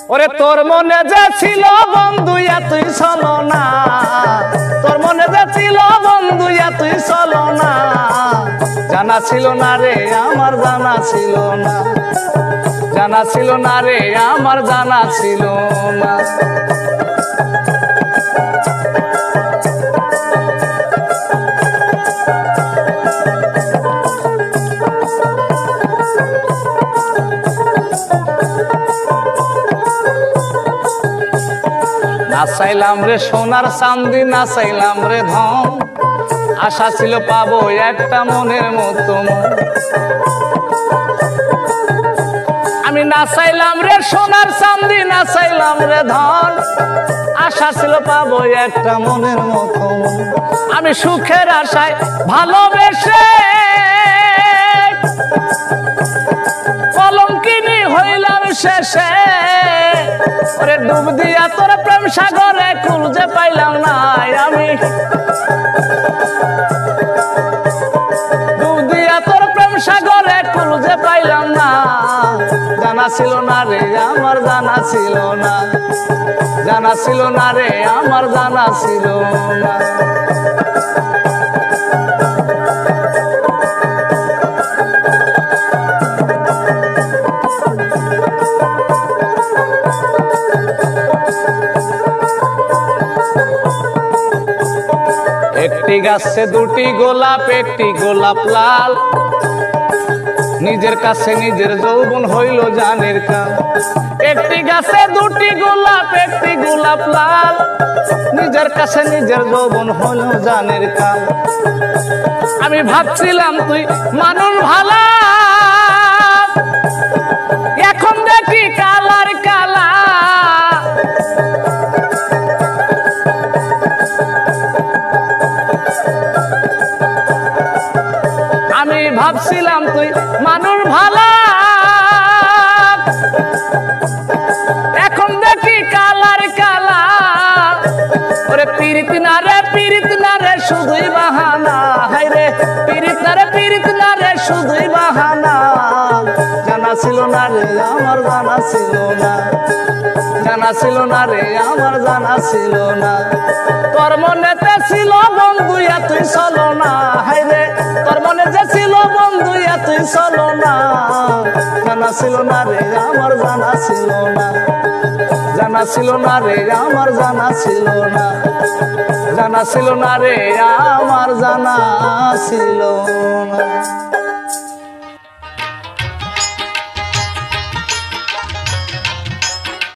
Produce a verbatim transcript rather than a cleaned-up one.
ওরে তোর মনে যে ছিল বন্ধু এতই চলো না, তোর মনে যে ছিল বন্ধু এতই চলো না, জানা ছিল না রে আমার জানা ছিল না, জানা ছিল না রে আমার জানা ছিল না। না চাইলাম রে সোনার চাঁদি, না চাইলাম রে ধন, আশা ছিল পাবো একটা মনের মতো মন। আমি না চাইলাম রে সোনার চাঁদি, না চাইলাম রে ধন, আশা ছিল পাবো একটা মনের মতো মন। আমি সুখের আশায় ভালোবেসে কলঙ্কিনী হইলাম শেষে, ওরে ডুব দিয়া তোর প্রেম সাগরে কুল যে পাইলাম না আমি, ডুব দিয়া তোর প্রেম সাগরে কুল যে পাইলাম না, জানা ছিল না রে আমার জানা ছিল না, জানা ছিল না রে আমার জানা ছিল না। একটি গাছে দুটি গোলাপ, একটি গোলাপ লাল, নিজের কাছে নিজের যৌবন হইল জানের কাল। একটি গাছে দুটি গোলাপ, একটি গোলাপ লাল, নিজের কাছে নিজের যৌবন হইল জানের কাল। আমি ভাবছিলাম তুই মানুষ ভালা, এখন দেখি কালার কালা। আমি ভাবছিলাম তুই মানুষ ভালা, এখন দেখি কালার কালা। ওরে পীড়িত না রে পীড়িত না রে শুধুই বাহানা, হাই রে পীড়িত না রে পীড়িত না রে শুধুই বাহানা, জানা ছিল না রে আমার জানা ছিল না, জানা ছিল না রে আমার জানা ছিল না। তোর মনেতে ছিল বন্ধু এতই চলো না, হাই রে তোর মনে যে ছিল বন্ধু এতই চলো না, জানা ছিল না রে আমার জানা ছিল না, জানা ছিল না রে আমার জানা ছিল না, জানা ছিল না রে আমার জানা ছিল না।